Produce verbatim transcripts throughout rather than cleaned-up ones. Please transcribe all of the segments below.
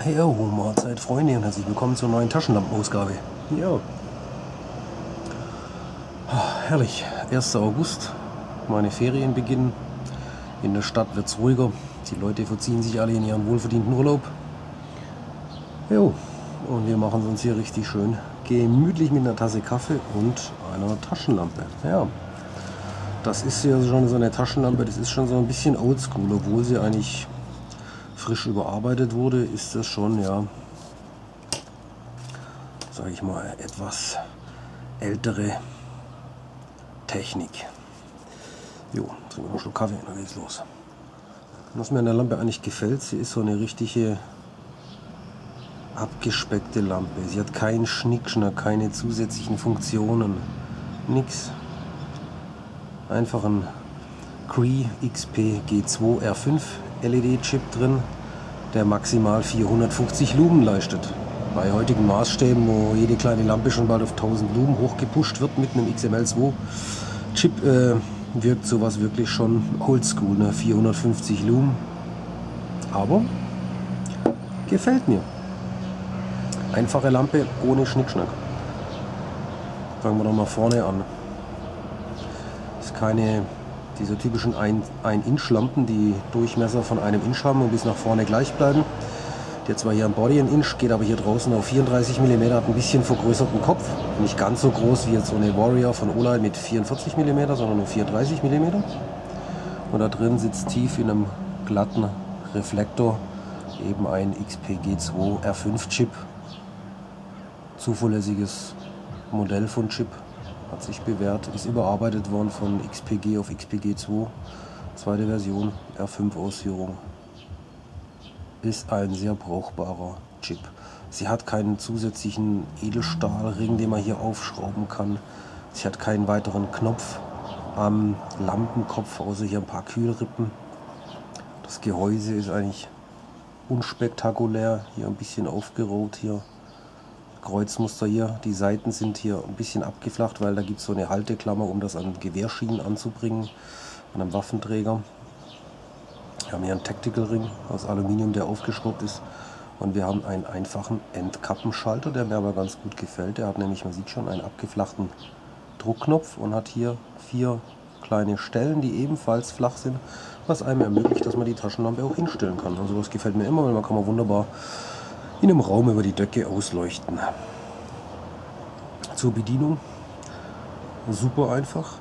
Hey, oh, Mahlzeit, Freunde, und herzlich willkommen zur neuen Taschenlampenausgabe. Ja. Herrlich, erster August, meine Ferien beginnen. In der Stadt wird es ruhiger. Die Leute verziehen sich alle in ihren wohlverdienten Urlaub. Jo, und wir machen es uns hier richtig schön gemütlich mit einer Tasse Kaffee und einer Taschenlampe. Ja, das ist ja schon so eine Taschenlampe, das ist schon so ein bisschen oldschool, obwohl sie eigentlich frisch überarbeitet wurde, ist das schon, ja, sage ich mal, etwas ältere Technik. Jo, trinken wir noch einen Schluck Kaffee, dann geht's los. Was mir an der Lampe eigentlich gefällt, sie ist so eine richtige abgespeckte Lampe. Sie hat keinen Schnickschnack, keine zusätzlichen Funktionen, nix. Einfach ein Cree X P G zwei R fünf L E D-Chip drin, der maximal vierhundertfünfzig Lumen leistet. Bei heutigen Maßstäben, wo jede kleine Lampe schon bald auf tausend Lumen hochgepusht wird mit einem X M L zwei Chip, äh, wirkt sowas wirklich schon oldschool, ne? vierhundertfünfzig Lumen. Aber gefällt mir. Einfache Lampe ohne Schnickschnack. Fangen wir doch mal vorne an. Ist keine dieser typischen ein Inch Lampen, die Durchmesser von einem Inch haben und bis nach vorne gleich bleiben. Der zwar hier am Body ein Inch, geht aber hier draußen auf vierunddreißig Millimeter, hat ein bisschen vergrößerten Kopf. Nicht ganz so groß wie jetzt so eine Warrior von Olight mit vierundvierzig Millimeter, sondern nur vierunddreißig Millimeter. Und da drin sitzt tief in einem glatten Reflektor eben ein X P G zwei R fünf Chip. Zuverlässiges Modell von Chip, hat sich bewährt, ist überarbeitet worden von X P G auf X P G zwei, zweite Version, R fünf Ausführung. Ist ein sehr brauchbarer Chip. Sie hat keinen zusätzlichen Edelstahlring, den man hier aufschrauben kann. Sie hat keinen weiteren Knopf am Lampenkopf, außer hier ein paar Kühlrippen. Das Gehäuse ist eigentlich unspektakulär, hier ein bisschen aufgerollt hier. Kreuzmuster hier, die Seiten sind hier ein bisschen abgeflacht, weil da gibt es so eine Halteklammer, um das an Gewehrschienen anzubringen, an einem Waffenträger. Wir haben hier einen Tactical Ring aus Aluminium, der aufgeschraubt ist, und wir haben einen einfachen Endkappenschalter, der mir aber ganz gut gefällt. Der hat nämlich, man sieht schon, einen abgeflachten Druckknopf und hat hier vier kleine Stellen, die ebenfalls flach sind, was einem ermöglicht, dass man die Taschenlampe auch hinstellen kann. Also das gefällt mir immer, weil man kann man wunderbar in einem Raum über die Decke ausleuchten. Zur Bedienung super einfach.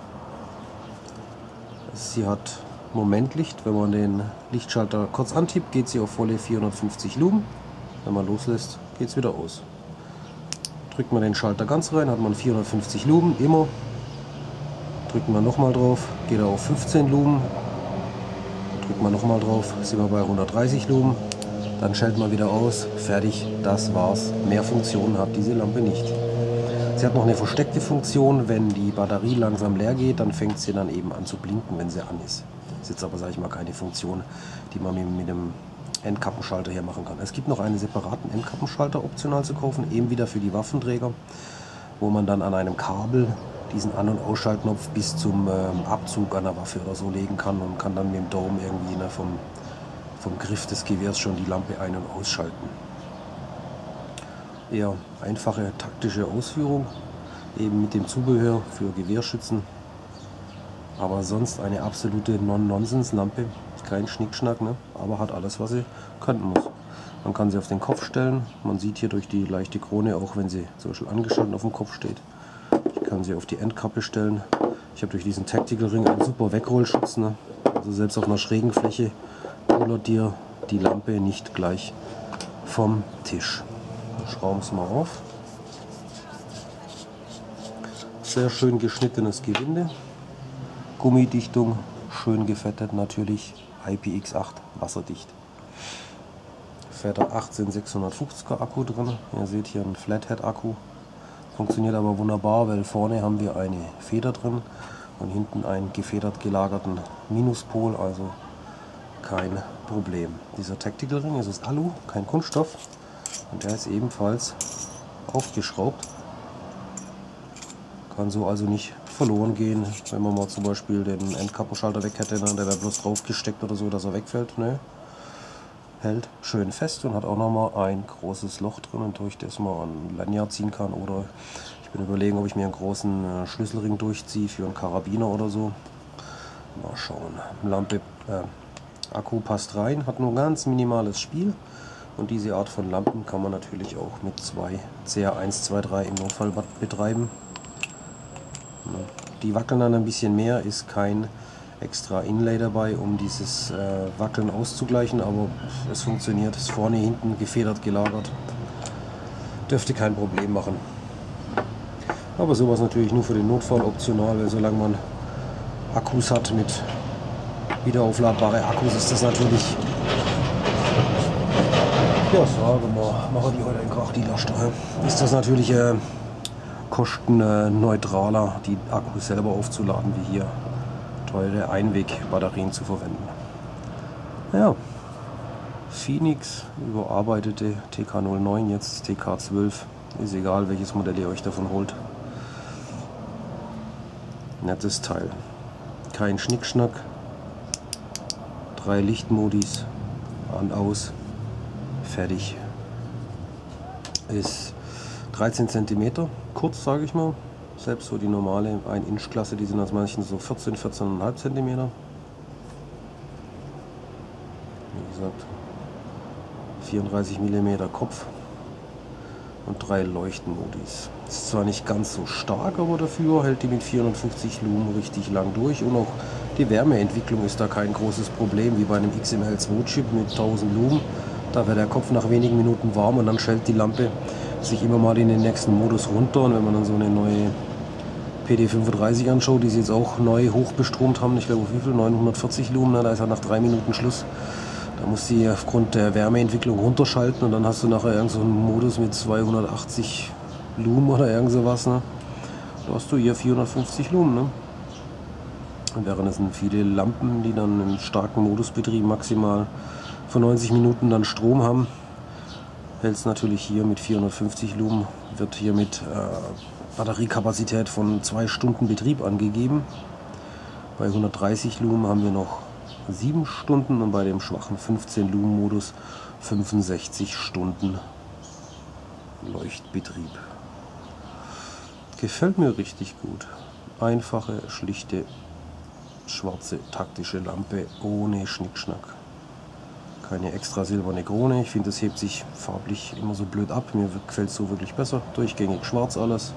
Sie hat Momentlicht. Wenn man den Lichtschalter kurz antippt, geht sie auf volle vierhundertfünfzig Lumen. Wenn man loslässt, geht es wieder aus. Drückt man den Schalter ganz rein, hat man vierhundertfünfzig Lumen, immer. Drückt man nochmal drauf, geht er auf fünfzehn Lumen. Drückt man nochmal drauf, sind wir bei hundertdreißig Lumen. Dann schaltet man wieder aus, fertig, das war's. Mehr Funktionen hat diese Lampe nicht. Sie hat noch eine versteckte Funktion, wenn die Batterie langsam leer geht, dann fängt sie dann eben an zu blinken, wenn sie an ist. Das ist jetzt aber, sage ich mal, keine Funktion, die man mit dem Endkappenschalter hier machen kann. Es gibt noch einen separaten Endkappenschalter optional zu kaufen, eben wieder für die Waffenträger, wo man dann an einem Kabel diesen An- und Ausschaltknopf bis zum ähm, Abzug an der Waffe oder so legen kann und kann dann mit dem Daumen irgendwie ne, vom vom Griff des Gewehrs schon die Lampe ein- und ausschalten. Eher einfache taktische Ausführung, eben mit dem Zubehör für Gewehrschützen. Aber sonst eine absolute Non-Nonsense-Lampe, kein Schnickschnack, ne? Aber hat alles, was sie können muss. Man kann sie auf den Kopf stellen, man sieht hier durch die leichte Krone, auch wenn sie zum Beispiel angeschaltet auf dem Kopf steht. Ich kann sie auf die Endkappe stellen. Ich habe durch diesen Tactical Ring einen super Wegrollschutz, ne? Also selbst auf einer schrägen Fläche kullert dir die Lampe nicht gleich vom Tisch. Schrauben wir es mal auf. Sehr schön geschnittenes Gewinde. Gummidichtung, schön gefettet natürlich. I P X acht, wasserdicht. Fetter achtzehn sechshundertfünfziger Akku drin. Ihr seht hier einen Flathead Akku. Funktioniert aber wunderbar, weil vorne haben wir eine Feder drin und hinten einen gefedert gelagerten Minuspol, also kein Problem. Dieser Tactical Ring ist aus Alu, kein Kunststoff, und der ist ebenfalls aufgeschraubt. Kann so also nicht verloren gehen, wenn man mal zum Beispiel den Endkappenschalter weg hätte, dann der wäre bloß drauf gesteckt oder so, dass er wegfällt. Ne? hält schön fest und hat auch nochmal ein großes Loch drin, durch das man ein Lanyard ziehen kann. Oder ich bin überlegen, ob ich mir einen großen äh, Schlüsselring durchziehe für einen Karabiner oder so. Mal schauen. Lampe, äh, Akku passt rein, hat nur ganz minimales Spiel. Und diese Art von Lampen kann man natürlich auch mit zwei C R eins zwei drei im Notfall betreiben. Die wackeln dann ein bisschen mehr, ist kein extra Inlay dabei, um dieses äh, Wackeln auszugleichen, aber es funktioniert, ist vorne, hinten gefedert gelagert. Dürfte kein Problem machen. Aber sowas natürlich nur für den Notfall optional, weil solange man Akkus hat mit wiederaufladbare Akkus, ist das natürlich, ja, sagen wir, machen die heute einfach die Last, ist das natürlich äh, kostenneutraler, die Akkus selber aufzuladen, wie hier teure Einwegbatterien zu verwenden. Ja, Phoenix, überarbeitete T K null neun, jetzt T K zwölf, ist egal welches Modell ihr euch davon holt. Nettes Teil, kein Schnickschnack, drei Lichtmodis, an, aus, fertig. Ist dreizehn Zentimeter, kurz sage ich mal. Selbst so die normale ein Inch Klasse, die sind als manchen so vierzehn, vierzehn Komma fünf Zentimeter. Wie gesagt, vierunddreißig Millimeter Kopf und drei Leuchtenmodis. Ist zwar nicht ganz so stark, aber dafür hält die mit vierhundertfünfzig Lumen richtig lang durch. Und auch die Wärmeentwicklung ist da kein großes Problem, wie bei einem X M L zwei Chip mit tausend Lumen. Da wird der Kopf nach wenigen Minuten warm und dann schellt die Lampe sich immer mal in den nächsten Modus runter. Und wenn man dann so eine neue P D fünfunddreißig anschaut, die sie jetzt auch neu hochbestromt haben, ich glaube wie viel, neunhundertvierzig Lumen, ne? Da ist ja nach drei Minuten Schluss. Da muss sie aufgrund der Wärmeentwicklung runterschalten und dann hast du nachher irgend so einen Modus mit zweihundertachtzig Lumen oder irgend sowas. Ne? Da hast du hier vierhundertfünfzig Lumen. Ne? Und während es sind viele Lampen, die dann im starken Modusbetrieb maximal für neunzig Minuten dann Strom haben, hält es natürlich hier mit vierhundertfünfzig Lumen, wird hier mit äh, Batteriekapazität von zwei Stunden Betrieb angegeben. Bei hundertdreißig Lumen haben wir noch sieben Stunden und bei dem schwachen fünfzehn Lumen Modus fünfundsechzig Stunden Leuchtbetrieb. Gefällt mir richtig gut. Einfache, schlichte, schwarze taktische Lampe ohne Schnickschnack. Keine extra silberne Krone. Ich finde, das hebt sich farblich immer so blöd ab. Mir gefällt es so wirklich besser. Durchgängig schwarz alles.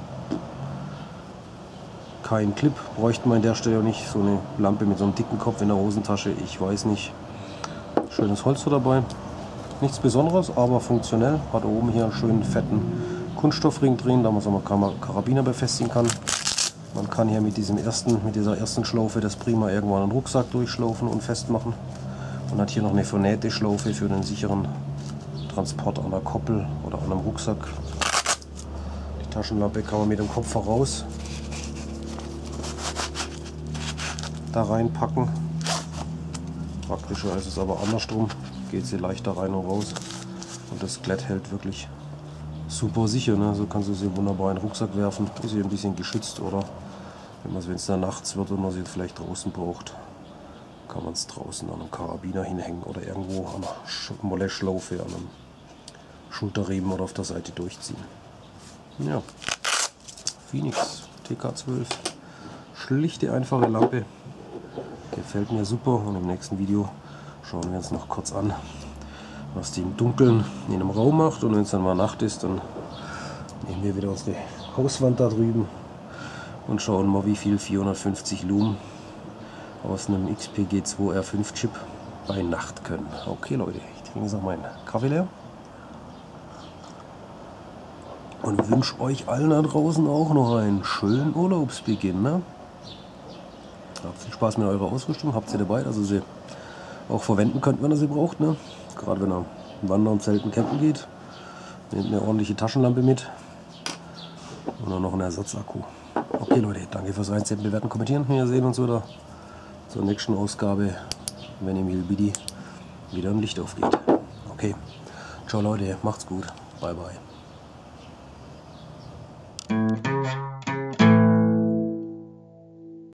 Kein Clip bräuchten wir an der Stelle nicht. So eine Lampe mit so einem dicken Kopf in der Hosentasche, ich weiß nicht. Schönes Holz dabei. Nichts Besonderes, aber funktionell. Hat oben hier einen schönen fetten Kunststoffring drin, da man so einen Karabiner befestigen kann. Man kann hier mit, diesem ersten, mit dieser ersten Schlaufe das prima irgendwo an den Rucksack durchschlaufen und festmachen. Und hat hier noch eine vernähte Schlaufe für den sicheren Transport an der Koppel oder an einem Rucksack. Die Taschenlampe kann man mit dem Kopf voraus da reinpacken. Praktischer ist es aber andersrum. Geht sie leichter rein und raus. Und das Klett hält wirklich super sicher. Ne? So kannst du sie wunderbar in den Rucksack werfen. Ist sie ein bisschen geschützt, oder wenn es dann nachts wird und man sie vielleicht draußen braucht, kann man es draußen an einem Karabiner hinhängen oder irgendwo an einer Molleschlaufe, an einem Schulterriemen oder auf der Seite durchziehen. Ja, Phoenix T K zwölf. Schlichte, einfache Lampe. Gefällt mir super und im nächsten Video schauen wir uns noch kurz an, was die im Dunkeln in einem Raum macht, und wenn es dann mal Nacht ist, dann nehmen wir wieder unsere Hauswand da drüben und schauen mal, wie viel vierhundertfünfzig Lumen aus einem X P G zwei R fünf Chip bei Nacht können. Okay Leute, ich trinke jetzt noch meinen Kaffee leer und wünsche euch allen da draußen auch noch einen schönen Urlaubsbeginn. Ne? Habt viel Spaß mit eurer Ausrüstung, habt sie dabei, dass ihr sie auch verwenden könnt, wenn ihr sie braucht. Ne? Gerade wenn ihr wandern, zelten, campen geht. Nehmt eine ordentliche Taschenlampe mit und dann noch einen Ersatzakku. Okay Leute, danke fürs Reinsetzen, bewerten, kommentieren. Wir sehen uns wieder zur nächsten Ausgabe, wenn im Hilbidi wieder ein Licht aufgeht. Okay, ciao Leute, macht's gut, bye bye.